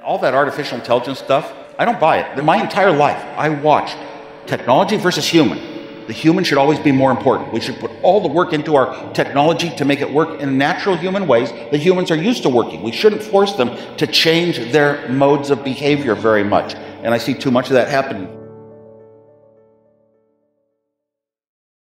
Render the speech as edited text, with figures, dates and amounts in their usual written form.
All that artificial intelligence stuff, I don't buy it. My entire life, I watched technology versus human. The human should always be more important. We should put all the work into our technology to make it work in natural human ways that humans are used to working. We shouldn't force them to change their modes of behavior very much. And I see too much of that happening.